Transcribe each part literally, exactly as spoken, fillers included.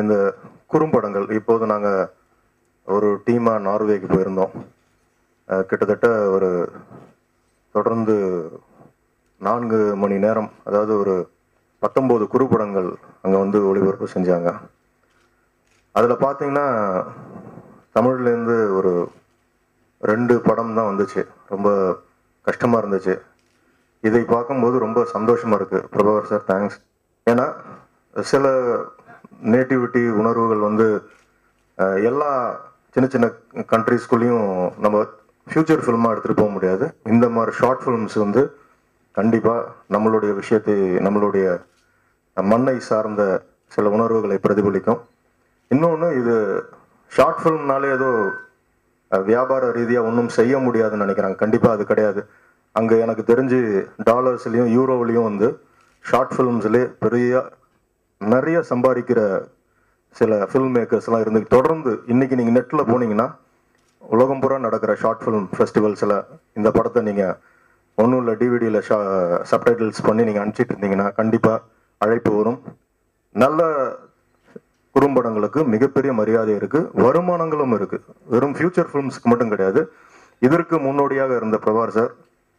இந்த குறும்படங்கள் இப்போது நாங்கள் ஒரு டீமாக நார்வேக்கு போயிருந்தோம். கிட்டத்தட்ட ஒரு தொடர்ந்து நான்கு மணி நேரம், அதாவது ஒரு பத்தொம்போது குறும்படங்கள் அங்கே வந்து ஒளிபரப்பு செஞ்சாங்க. அதில் பார்த்தீங்கன்னா தமிழ்லேருந்து ஒரு ரெண்டு படம் தான் வந்துச்சு. ரொம்ப கஷ்டமாக இருந்துச்சு. இதை பார்க்கும்போது ரொம்ப சந்தோஷமாக இருக்குது. Prabhakar sir thanks. ஏன்னா சில நேட்டிவிட்டி உணர்வுகள் வந்து எல்லா சின்ன சின்ன கண்ட்ரீஸ்குள்ளேயும் நம்ம ஃப்யூச்சர் ஃபில்மாக எடுத்துகிட்டு போக முடியாது. இந்த மாதிரி ஷார்ட் ஃபிலிம்ஸ் வந்து கண்டிப்பாக நம்மளுடைய விஷயத்தை, நம்மளுடைய மண்ணை சார்ந்த சில உணர்வுகளை பிரதிபலிக்கும். இன்னொன்று, இது ஷார்ட் ஃபிலிம்னாலே ஏதோ வியாபார ரீதியாக ஒன்றும் செய்ய முடியாதுன்னு நினைக்கிறாங்க. கண்டிப்பாக அது கிடையாது. அங்கே எனக்கு தெரிஞ்சு டாலர்ஸ்லேயும் யூரோவிலையும் வந்து ஷார்ட் ஃபிலிம்ஸ்லேயே பெரிய நிறைய சம்பாதிக்கிற சில ஃபில்ம் மேக்கர்ஸ்லாம் இருந்து தொடர்ந்து இன்னைக்கு நீங்கள் நெட்டில் போனீங்கன்னா உலகம் பூரா நடக்கிற ஷார்ட் ஃபிலிம் ஃபெஸ்டிவல்ஸில் இந்த படத்தை நீங்கள் ஒன்றும் இல்லை டிவிடியில் ஷா சப்டைட்டில்ஸ் பண்ணி நீங்கள் அனுப்பிச்சிட்டு இருந்தீங்கன்னா கண்டிப்பாக அழைப்பு வரும். நல்ல குறும்படங்களுக்கு மிகப்பெரிய மரியாதை இருக்குது, வருமானங்களும் இருக்குது. வெறும் ஃபியூச்சர் ஃபிலிம்ஸ்க்கு மட்டும் கிடையாது. இதற்கு முன்னோடியாக இருந்த பிரபாகர் சார்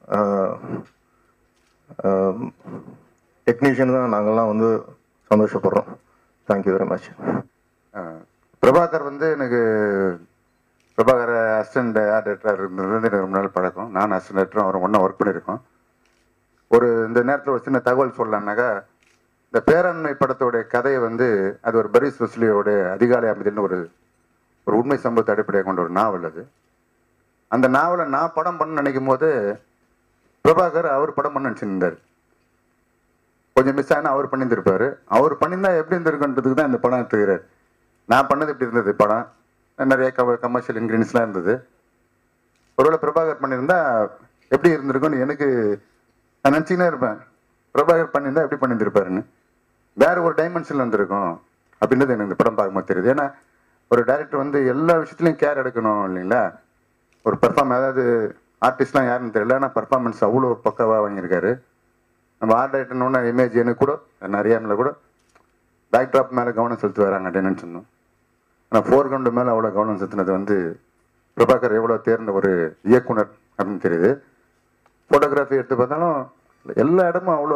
டெக்னீஷியன் தான் நாங்கள்லாம் வந்து சந்தோஷப்படுறோம். Thank you very much. பிரபாகர் வந்து எனக்கு பிரபாகர் அசிஸ்டன்ட் ஆர்ட் டைரக்டராக இருந்தது எனக்கு ரொம்ப நாள் பழக்கம். நான் அசிஸ்டன்ட் டைரக்டரும் அவரும் ஒன்றா ஒர்க் பண்ணியிருக்கோம். ஒரு இந்த நேரத்தில் ஒரு சின்ன தகவல் சொல்லலாம்னாக்கா, இந்த பேரண்மை படத்தோடைய கதையை வந்து அது ஒரு பரிஸ் ருஸ்லியோடைய அதிகாலை அமைதின்னு ஒரு ஒரு உண்மை சம்பவத்தை அடிப்படையாக கொண்ட ஒரு நாவல் அது. அந்த நாவலை நான் படம் பண்ண நினைக்கும் போது பிரபாகர் அவர் படம் பண்ண நினச்சிருந்தார். கொஞ்சம் மிஸ் ஆனால் அவர் பண்ணியிருந்திருப்பாரு. அவர் பண்ணியிருந்தா எப்படி இருந்திருக்குன்றதுக்கு தான் இந்த படம் எடுத்துக்கிறார். நான் பண்ணது எப்படி இருந்தது படம், நிறைய க கமர்ஷியல் இன்க்ரீடியன்ஸ்லாம் இருந்தது. ஒருவேளை பிரபாகர் பண்ணியிருந்தா எப்படி இருந்திருக்கும்னு எனக்கு நான் நினச்சிக்கினே இருப்பேன். பிரபாகர் பண்ணியிருந்தா எப்படி பண்ணியிருந்திருப்பாருன்னு, வேற ஒரு டைமென்ஷனில் இருந்திருக்கும் அப்படின்றது எனக்கு இந்த படம் பார்க்கும்போது தெரியுது. ஏன்னா ஒரு டைரக்டர் வந்து எல்லா விஷயத்துலையும் கேர் எடுக்கணும் இல்லைங்களா. ஒரு பெர்ஃபார்ம், அதாவது ஆர்டிஸ்ட்லாம் யாருன்னு தெரியல, ஆனால் பர்ஃபார்மன்ஸ் அவ்வளோ பக்காவாக வாங்கியிருக்காரு. நம்ம ஆர்ட் டைரக்டர்னு இமேஜ் எனக்கு கூட நிறையாமில் கூட பேக்ட்ராப் மேலே கவனம் செலுத்தி வராங்க அப்படின்னு சொன்னோம். ஆனால் ஃபோர் கிரவுண்டு மேலே அவ்வளோ கவனம் செலுத்தினது வந்து பிரபாகர் எவ்வளோ தேர்ந்த ஒரு இயக்குனர் அப்படின்னு தெரியுது. ஃபோட்டோகிராஃபி எடுத்து பார்த்தாலும் எல்லா இடமும் அவ்வளோ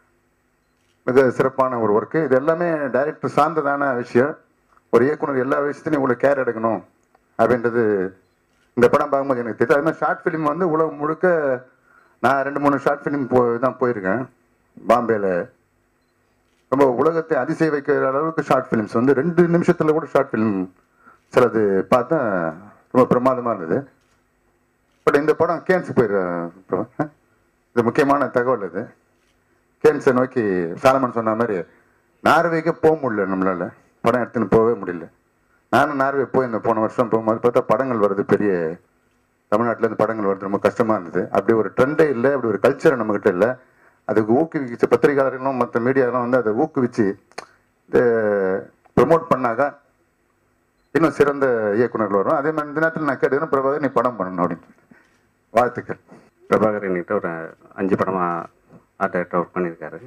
மிக சிறப்பான ஒரு ஒர்க்கு. இது எல்லாமே டைரக்டர் சார்ந்ததான விஷயம். ஒரு இயக்குனர் எல்லா விஷயத்தையும் இவ்வளோ கேர் எடுக்கணும் அப்படின்றது இந்த படம் பார்க்கும்போது எனக்கு தெரியுது. அதனால் ஷார்ட் ஃபிலிம் வந்து உலகம் முழுக்க நான் ரெண்டு மூணு ஷார்ட் ஃபிலிம் போ தான் போயிருக்கேன். பாம்பேல ரொம்ப உலகத்தை அதிசய வைக்கிற அளவுக்கு ஷார்ட் ஃபிலிம்ஸ் வந்து ரெண்டு நிமிஷத்தில் கூட ஷார்ட் ஃபிலிம் சிலது பார்த்தா ரொம்ப பிரமாதமாக இருந்தது. பட் இந்த படம் கேன்ஸுக்கு போயிடுறேன். இது முக்கியமான தகவல். இது கேன்ஸை நோக்கி சாலமன் சொன்ன மாதிரி நார்வேக்கு போக முடியல, நம்மளால படம் எடுத்துன்னு போகவே முடியல. நானும் நார்வே போயிருந்தேன் போன வருஷம். போகும்போது பார்த்தா படங்கள் வருது, பெரிய தமிழ்நாட்டிலேருந்து படங்கள் வருது, ரொம்ப கஷ்டமாக இருந்தது. அப்படி ஒரு ட்ரெண்டே இல்லை, அப்படி ஒரு கல்ச்சர் நம்மக்கிட்ட இல்லை. அதுக்கு ஊக்குவிச்ச பத்திரிகையாளர்களும் மற்ற மீடியாவும் வந்து அதை ஊக்குவிச்சு இதை ப்ரமோட் பண்ணாக்கா இன்னும் சிறந்த இயக்குநர்கள் வரும். அதே மாதிரி இந்த நேரத்தில் நான் கேட்டுக்கிறேன், பிரபாகர் நீ படம் பண்ணணும் அப்படின்னு சொல்லி வாழ்த்துக்கள். பிரபாகர் என்கிட்ட ஒரு அஞ்சு படமாக ஆர்ட் டைரக்டர் ஒர்க் பண்ணியிருக்காரு.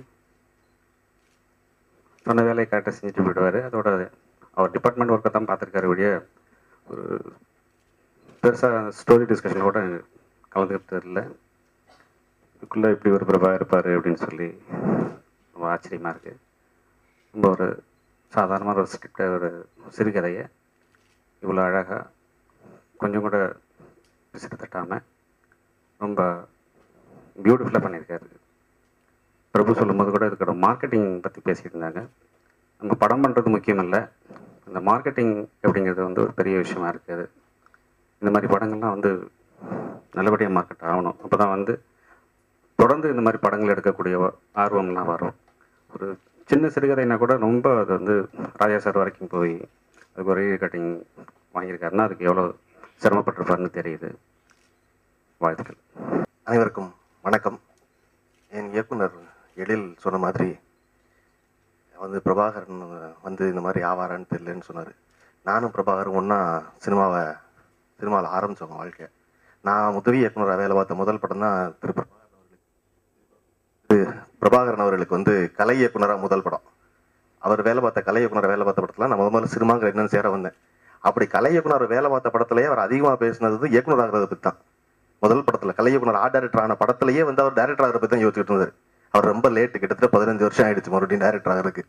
சொன்ன வேலையை கரெக்டாக செஞ்சுட்டு போயிடுவார். அதோட அவர் டிபார்ட்மெண்ட் ஒர்க்கை தான் பார்த்துருக்காரு ஒழிய ஒரு பெருசாக ஸ்டோரி டிஸ்கஷன் கூட கலந்துக்கிட்டு இல்லை. இதுக்குள்ளே இப்படி ஒரு பிரபாகர் இருப்பார் அப்படின்னு சொல்லி ரொம்ப ஆச்சரியமாக இருக்குது. ரொம்ப ஒரு சாதாரணமான ஒரு ஸ்கிரிப்டை, ஒரு சிறுகதையை இவ்வளோ அழகாக கொஞ்சம் கூட பிசுறு தட்டாமல் ரொம்ப பியூட்டிஃபுல்லாக பண்ணியிருக்காரு. பிரபு சொல்லும்போது கூட இதுக்கோட மார்க்கெட்டிங் பற்றி பேசிகிட்டு இருந்தாங்க. நம்ம படம் பண்ணுறது முக்கியம் இல்லை, இந்த மார்க்கெட்டிங் அப்படிங்கிறது வந்து ஒரு பெரிய விஷயமா இருக்குது. இந்த மாதிரி படங்கள்லாம் வந்து நல்லபடியாக மார்க்கெட் ஆகணும். அப்போ தான் வந்து தொடர்ந்து இந்த மாதிரி படங்கள் எடுக்கக்கூடிய ஆர்வம்லாம் வரும். ஒரு சின்ன சிறுகதைனா கூட ரொம்ப அது வந்து ராஜா சார் வரைக்கும் போய் அதுக்கு ஒரு கட்டிங் வாங்கியிருக்காருன்னா அதுக்கு எவ்வளோ சிரமப்பட்டிருப்பாருன்னு தெரியுது. வாழ்த்துக்கள். அனைவருக்கும் வணக்கம். என் இயக்குனர் எழில் சொன்ன மாதிரி வந்து பிரபாகரன் வந்து இந்த மாதிரி ஆவாரான்னு தெரியலன்னு சொன்னார். நானும் பிரபாகரும் ஒன்றா சினிமாவை சினிமாவில் ஆரம்பித்தவங்க வாழ்க்கை. நான் உதவி இயக்குனராக வேலை பார்த்த முதல் படம் தான் திரு பிரபாகரன் அவர்களுக்கு பிரபாகரன் அவர்களுக்கு வந்து கலை இயக்குனராக முதல் படம். அவர் வேலை பார்த்த கலை இயக்குனர் வேலை பார்த்த படத்தில் நான் முதல் முதல்ல சினிமாங்கிற என்னன்னு சேர வந்தேன். அப்படி கலை இயக்குனர் வேலை பார்த்த படத்திலேயே அவர் அதிகமாக பேசினது இயக்குனர் ஆகிறத பற்றி தான். முதல் படத்தில் கலை இயக்குனர் ஆர்ட் டைரக்டர் ஆன படத்திலேயே வந்து அவர் டைரக்டர் ஆகிற பற்றி தான் யோசிச்சுட்டு இருந்தார். அவர் ரொம்ப லேட்டு, கிட்டத்தட்ட பதினஞ்சு வருஷம் ஆயிடுச்சு மறுபடியும் டைரக்டர் ஆகிறதுக்கு.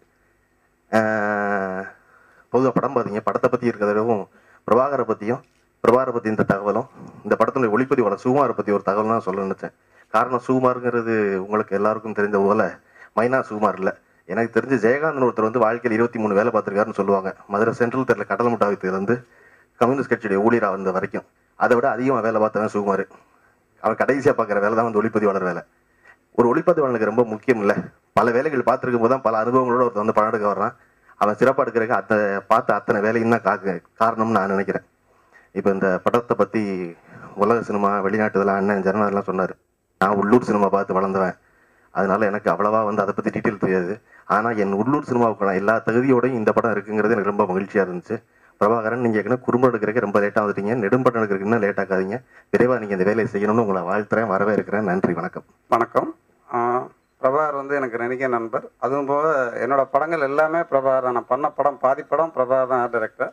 பொதுவாக படம் பார்த்தீங்க, படத்தை பற்றி இருக்கிறதும் பிரபாகரை பற்றியும் பிரபாகரை பற்றி இந்த தகவலும் இந்த படத்தினுடைய ஒளிப்பதிவாளர் சுகுமாரை பற்றி ஒரு தகவல் தான் சொல்ல நினைச்சேன். காரணம் சுகுமாருங்கிறது உங்களுக்கு எல்லாருக்கும் தெரிந்த போல மைனா சுகுமார் இல்லை. எனக்கு தெரிஞ்ச ஜெயகாந்தன் ஒருத்தர் வந்து வாழ்க்கையில் இருபத்தி மூணு வேலை பார்த்துருக்காருன்னு சொல்லுவாங்க. மதுரை சென்ட்ரல் தெருல கடல் முட்டாயத்துலேருந்து கம்யூனிஸ்ட் கட்சியுடைய ஊழியராக வந்த வரைக்கும் அதை விட அதிகமாக வேலை பார்த்தவன் சுகுமார். அவர் கடைசியாக பார்க்குற வேலை தான் வந்து ஒளிப்பதிவாளர் வேலை. ஒரு ஒளிப்பதிவாளனுக்கு ரொம்ப முக்கியம் இல்லை. பல வேலைகள் பார்த்துருக்கும் போது தான் பல அனுபவங்களோட ஒருத்தர் வந்து படம் எடுக்க வர்றான். அவன் சிறப்பாக எடுக்கிறதுக்கு அத்தை பார்த்த அத்தனை வேலையும் தான் காக்க காரணம்னு நான் நினைக்கிறேன். இப்போ இந்த படத்தை பற்றி உலக சினிமா வெளிநாட்டுதெல்லாம் அண்ணன் ஜனநாதெல்லாம் சொன்னார். நான் உள்ளூர் சினிமா பார்த்து வளர்ந்தவன், அதனால எனக்கு அவ்வளவா வந்து அதை பற்றி டீட்டெயில் தெரியாது. ஆனால் என் உள்ளூர் சினிமாவுக்கான எல்லா தகுதியோடையும் இந்த படம் இருக்குங்கிறது எனக்கு ரொம்ப மகிழ்ச்சியாக இருந்துச்சு. பிரபாகரன், நீங்கள் ஏற்கனவே குறும்படம் எடுக்கிறதுக்கு ரொம்ப லேட்டாக வந்துட்டீங்க, நெடும்படம் எடுக்கிறதுக்கு இன்னும் லேட் ஆகாதீங்க. விரைவாக நீங்கள் இந்த வேலையை செய்யணும்னு உங்களை வாழ்த்துறேன், வரவே இருக்கிறேன். நன்றி, வணக்கம். வணக்கம். பிரபாகர் வந்து எனக்கு நினைக்கிற நண்பர். அதுவும் போக என்னோட படங்கள் எல்லாமே பிரபாகர். நான் பண்ண படம் பாதி படம் பிரபாகர் தான் ஆர்ட் டைரக்டர்.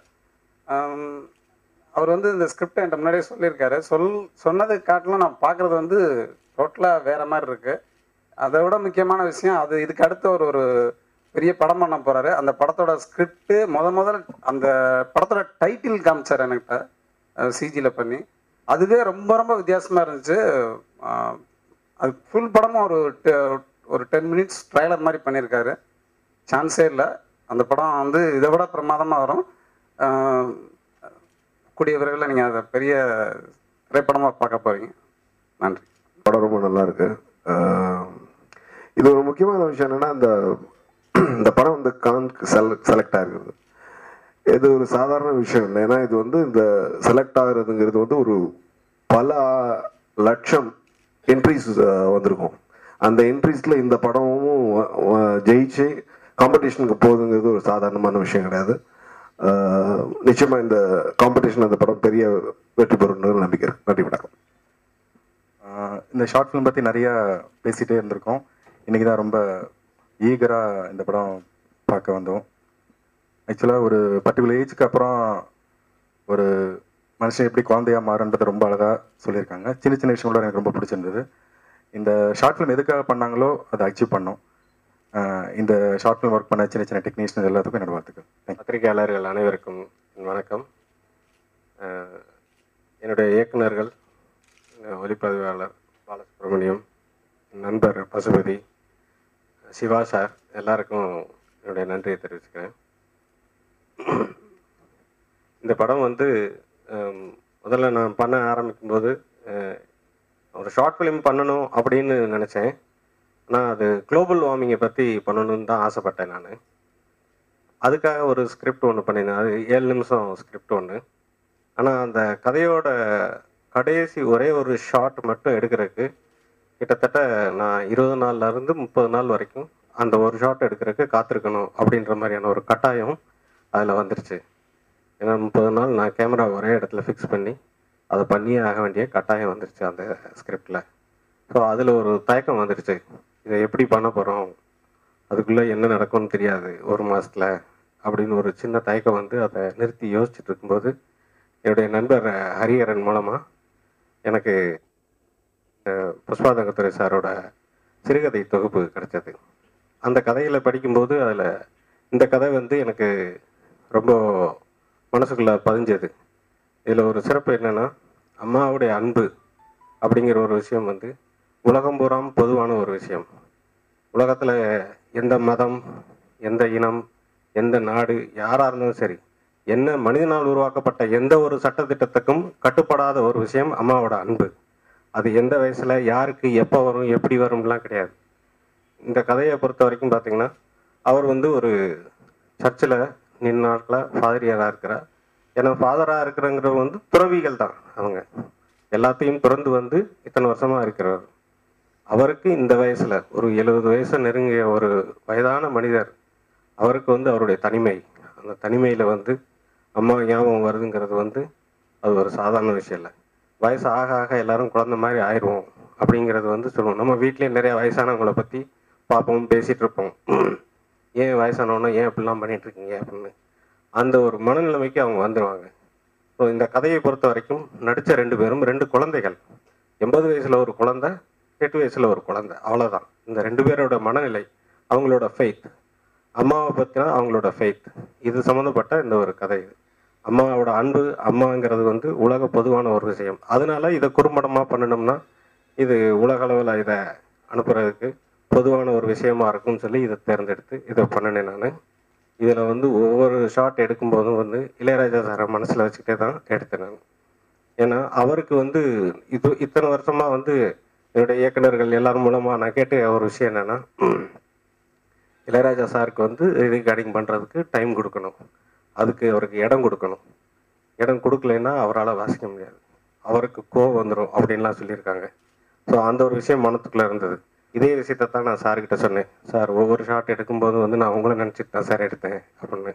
அவர் வந்து இந்த ஸ்கிரிப்டை என்கிட்ட முன்னாடியே சொல்லியிருக்காரு. சொல் சொன்னது காட்டிலும் நான் பார்க்குறது வந்து டோட்டலாக வேறு மாதிரி இருக்குது. அதை விட முக்கியமான விஷயம், அது இதுக்கு அடுத்து ஒரு ஒரு பெரிய படம் பண்ண போகிறாரு. அந்த படத்தோட ஸ்கிரிப்டு முத முதல் அந்த படத்தோட டைட்டில் காமிச்சார் என்கிட்ட சிஜியில் பண்ணி. அதுவே ரொம்ப ரொம்ப வித்தியாசமாக இருந்துச்சு. அது ஃபுல் படமும் ஒரு ஒரு டென் மினிட்ஸ் ட்ரைலர் மாதிரி பண்ணியிருக்காரு. சான்ஸே இல்லை. அந்த படம் வந்து இதை விட பிரமாதமாக வரும். கூடிய விரைவில் நீங்கள் அதை பெரிய திரைப்படமாக பார்க்க போகிறீங்க. நன்றி. படம் ரொம்ப நல்லா இருக்கு. இது ஒரு முக்கியமான விஷயம் என்னன்னா, இந்த இந்த படம் வந்து கான்க்கு செலக்ட் ஆகுது. இது ஒரு சாதாரண விஷயம் இல்லை. ஏன்னா இது வந்து இந்த செலக்ட் ஆகுறதுங்கிறது வந்து ஒரு பல லட்சம் என்ட்ரிஸ் வந்திருக்கும். அந்த என்ட்ரிஸ்ல இந்த படமும் ஜெயிச்சு காம்படிஷனுக்கு போகுதுங்கிறது ஒரு சாதாரணமான விஷயம் கிடையாது. நிச்சயமா இந்த காம்படிஷன் அந்த படம் பெரிய வெற்றி பெறும்னு நம்பிக்கை இருக்கு. நன்றி, வணக்கம். இந்த ஷார்ட் ஃபிலிம் பற்றி நிறையா பேசிகிட்டே இருந்திருக்கோம். இன்றைக்கி தான் ரொம்ப ஈகராக இந்த படம் பார்க்க வந்தோம். ஆக்சுவலாக ஒரு பர்டிகுலர் ஏஜுக்கு அப்புறம் ஒரு மனுஷன் எப்படி குழந்தையாக மாறுன்றதை ரொம்ப அழகாக சொல்லியிருக்காங்க. சின்ன சின்ன விஷயம் கூட எனக்கு ரொம்ப பிடிச்சிருந்தது. இந்த ஷார்ட் ஃபிலிம் எதுக்காக பண்ணாங்களோ அதை அச்சீவ் பண்ணோம். இந்த ஷார்ட் ஃபிலிம் ஒர்க் பண்ண சின்ன சின்ன டெக்னீஷியன் எல்லாத்துக்கும் என்னோட வாழ்த்துக்கள். பத்திரிகையாளர்கள் அனைவருக்கும் வணக்கம். என்னுடைய இயக்குநர்கள், ஒளிப்பதிவாளர் பாலசுப்ரமணியம், நண்பர் பசுபதி, சிவா சார் எல்லாருக்கும் என்னுடைய நன்றியை தெரிவிச்சுக்கிறேன். இந்த படம் வந்து முதல்ல நான் பண்ண ஆரம்பிக்கும்போது ஒரு ஷார்ட் ஃபிலிம் பண்ணணும் அப்படின்னு நினச்சேன். ஆனால் அது குளோபல் வார்மிங்கை பற்றி பண்ணணுன்னு தான் ஆசைப்பட்டேன் நான். அதுக்காக ஒரு ஸ்கிரிப்ட் ஒன்று பண்ணியிருந்தேன். அது ஏழு நிமிஷம் ஸ்கிரிப்ட் ஒன்று. ஆனால் அந்த கதையோட கடைசி ஒரே ஒரு ஷார்ட் மட்டும் எடுக்கிறதுக்கு கிட்டத்தட்ட நான் இருபது நாள்லேருந்து முப்பது நாள் வரைக்கும் அந்த ஒரு ஷார்ட் எடுக்கிறதுக்கு காத்திருக்கணும் அப்படின்ற மாதிரியான ஒரு கட்டாயம் அதில் வந்துருச்சு. ஏன்னா முப்பது நாள் நான் கேமரா ஒரே இடத்துல ஃபிக்ஸ் பண்ணி அதை பண்ணியே ஆக வேண்டிய கட்டாயம் வந்துருச்சு அந்த ஸ்கிரிப்டில். ஸோ அதில் ஒரு தயக்கம் வந்துருச்சு. இதை எப்படி பண்ண போகிறோம், அதுக்குள்ளே என்ன நடக்கும்னு தெரியாது ஒரு மாதத்தில் அப்படின்னு ஒரு சின்ன தயக்கம் வந்து அதை நிறுத்தி யோசிச்சுட்டு இருக்கும்போது என்னுடைய நண்பர் ஹரிஹரன் மூலமாக எனக்கு புஷ்பாதங்கத்துறை சாரோட சிறுகதை தொகுப்பு கிடைச்சது. அந்த கதையில் படிக்கும்போது அதில் இந்த கதை வந்து எனக்கு ரொம்ப மனசுக்குள்ளே பதிஞ்சது. இதில் ஒரு சிறப்பு என்னென்னா, அம்மாவுடைய அன்பு அப்படிங்கிற ஒரு விஷயம் வந்து உலகம் பூராம் பொதுவான ஒரு விஷயம். உலகத்தில் எந்த மதம், எந்த இனம், எந்த நாடு, யாராக இருந்தாலும் சரி, என்ன மனிதனால் உருவாக்கப்பட்ட எந்த ஒரு சட்டத்திட்டத்துக்கும் கட்டுப்படாத ஒரு விஷயம் அம்மாவோட அன்பு. அது எந்த வயசில் யாருக்கு எப்போ வரும் எப்படி வரும்லாம் கிடையாது. இந்த கதையை பொறுத்த வரைக்கும் பார்த்தீங்கன்னா, அவர் வந்து ஒரு சர்ச்சில் நின்று நாட்களில் ஃபாதரியாராக இருக்கிறார். ஏன்னா ஃபாதராக இருக்கிறவங்கிறவங்க வந்து துறவிகள் தான். அவங்க எல்லாத்தையும் பிறந்து வந்து இத்தனை வருஷமாக இருக்கிறவர். அவருக்கு இந்த வயசில் ஒரு எழுபது வயசை நெருங்கிய ஒரு வயதான மனிதர், அவருக்கு வந்து அவருடைய தனிமை, அந்த தனிமையில் வந்து அம்மா ஞாபகம் வருதுங்கிறது வந்து அது ஒரு சாதாரண விஷயம் இல்லை. வயசு ஆக ஆக எல்லாரும் குழந்தை மாதிரி ஆயிடுவோம் அப்படிங்கிறது வந்து சொல்லுவோம். நம்ம வீட்லேயே நிறையா வயசானவங்களை பற்றி பார்ப்போம், பேசிகிட்டு இருப்போம். ஏன் வயசானவனா ஏன் இப்படிலாம் பண்ணிட்டு இருக்கீங்க அப்படின்னு அந்த ஒரு மனநிலைமைக்கு அவங்க வந்துடுவாங்க. ஸோ இந்த கதையை பொறுத்த வரைக்கும் நடித்த ரெண்டு பேரும் ரெண்டு குழந்தைகள். எண்பது வயசில் ஒரு குழந்தை, எட்டு வயசில் ஒரு குழந்தை, அவ்வளோதான். இந்த ரெண்டு பேரோட மனநிலை, அவங்களோட ஃபெய்த், அம்மாவை பற்றினா அவங்களோட ஃபெய்த், இது சம்மந்தப்பட்ட இந்த ஒரு கதை. இது அம்மாவோட அன்பு, அம்மாங்கிறது வந்து உலக பொதுவான ஒரு விஷயம். அதனால இதை குறும்படமாக பண்ணணும்னா இது உலக அளவில் இதை அனுப்புறதுக்கு பொதுவான ஒரு விஷயமா இருக்கும்னு சொல்லி இதை தேர்ந்தெடுத்து இதை பண்ணினேன் நான். இதில் வந்து ஒவ்வொரு ஷாட் எடுக்கும்போதும் வந்து இளையராஜா சாரை மனசில் வச்சுக்கிட்டே தான் எடுத்தேன் நான். ஏன்னா அவருக்கு வந்து இது இத்தனை வருஷமாக வந்து என்னுடைய இயக்குநர்கள் எல்லாரும் மூலமாக நான் கேட்ட ஒரு விஷயம் என்னென்னா, இளையராஜா சாருக்கு வந்து ரெக்கார்டிங் பண்ணுறதுக்கு டைம் கொடுக்கணும், அதுக்கு அவருக்கு இடம் கொடுக்கணும். இடம் கொடுக்கலைன்னா அவரால் வாசிக்க முடியாது, அவருக்கு கோவம் வந்துடும் அப்படின்லாம் சொல்லியிருக்காங்க. ஸோ அந்த ஒரு விஷயம் மனத்துக்குள்ளே இருந்தது. இதே விஷயத்தை தான் நான் சார்கிட்ட சொன்னேன். சார், ஒவ்வொரு ஷாட் எடுக்கும்போது வந்து நான் உங்களை நினச்சிட்டு தான் சார் எடுத்தேன் அப்படின்னு.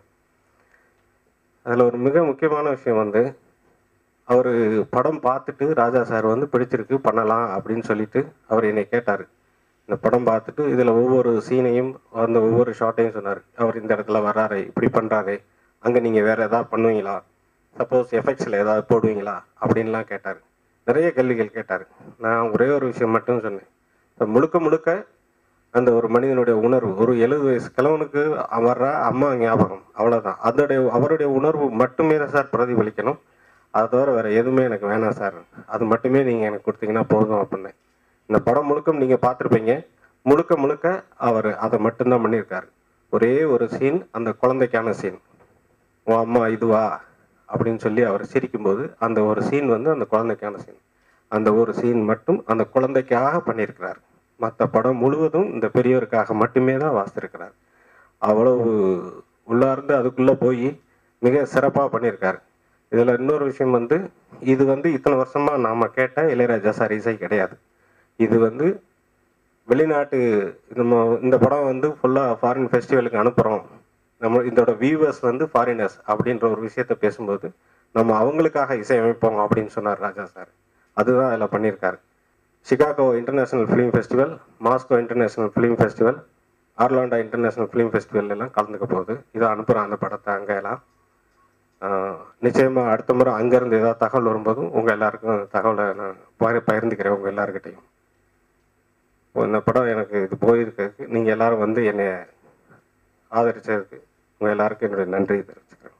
அதில் ஒரு மிக முக்கியமான விஷயம் வந்து, அவர் படம் பார்த்துட்டு ராஜா சார் வந்து பிடிச்சிருக்கு பண்ணலாம் அப்படின்னு சொல்லிட்டு அவர் என்னை கேட்டார். இந்த படம் பார்த்துட்டு இதில் ஒவ்வொரு சீனையும் அந்த ஒவ்வொரு ஷாட்டையும் சொன்னார். அவர் இந்த இடத்துல வர்றாரு, இப்படி பண்ணுறாரு, அங்கே நீங்கள் வேறு எதாவது பண்ணுவீங்களா, சப்போஸ் எஃபெக்ட்ஸில் ஏதாவது போடுவீங்களா அப்படின்லாம் கேட்டார். நிறைய கேள்விகள் கேட்டார். நான் ஒரே ஒரு விஷயம் மட்டும் சொன்னேன். இப்போ முழுக்க முழுக்க அந்த ஒரு மனிதனுடைய உணர்வு, ஒரு எழுபது வயசு கிழவனுக்கு வர்ற அம்மா ஞாபகம், அவ்வளோதான். அதோடைய அவருடைய உணர்வு மட்டுமே தான் சார் பிரதிபலிக்கணும். அதை தவிர வேறு எதுவுமே எனக்கு வேணாம் சார், அது மட்டுமே நீங்கள் எனக்கு கொடுத்தீங்கன்னா போதும் அப்படின்னு. இந்த படம் முழுக்க நீங்கள் பார்த்துருப்பீங்க, முழுக்க முழுக்க அவர் அதை மட்டும்தான் பண்ணியிருக்காரு. ஒரே ஒரு சீன், அந்த குழந்தைக்கான சீன், உன் அம்மா இதுவா அப்படின்னு சொல்லி அவர் சிரிக்கும்போது அந்த ஒரு சீன் வந்து அந்த குழந்தைக்கான சீன். அந்த ஒரு சீன் மட்டும் அந்த குழந்தைக்காக பண்ணியிருக்கிறார். மற்ற படம் முழுவதும் இந்த பெரியவருக்காக மட்டுமே தான் வாசித்திருக்கிறார். அவ்வளவு உள்ளார்ந்து அதுக்குள்ளே போய் மிக சிறப்பாக பண்ணியிருக்காரு. இதில் இன்னொரு விஷயம் வந்து, இது வந்து இத்தனை வருஷமாக நாம் கேட்ட இளையராஜா சார் இசை கிடையாது. இது வந்து வெளிநாட்டு, நம்ம இந்த படம் வந்து ஃபுல்லாக ஃபாரின் ஃபெஸ்டிவலுக்கு அனுப்புகிறோம், நம்ம இதோட வியூவர்ஸ் வந்து ஃபாரினர்ஸ் அப்படின்ற ஒரு விஷயத்த பேசும்போது நம்ம அவங்களுக்காக இசையமைப்போம் அப்படின்னு சொன்னார் ராஜா சார். அதுதான் அதில் பண்ணியிருக்காரு. Chicago international film festival, Moscow international film festival, Orlando international film festival எல்லாம் கலந்துக்க போகுது. இதை அனுப்புகிறேன் அந்த படத்தை அங்கே எல்லாம். நிச்சயமாக அடுத்த முறை அங்கேருந்து ஏதாவது தகவல் வரும்போதும் உங்கள் எல்லாருக்கும் தகவலை நான் பகிர் பகிர்ந்துக்கிறேன் உங்கள் எல்லாருக்கிட்டையும். இந்த படம் எனக்கு இது போயிருக்கிறதுக்கு நீங்கள் எல்லோரும் வந்து என்னை ஆதரித்ததுக்கு உங்கள் எல்லாருக்கும் என்னுடைய நன்றி தெரிவிச்சுக்கிறேன்.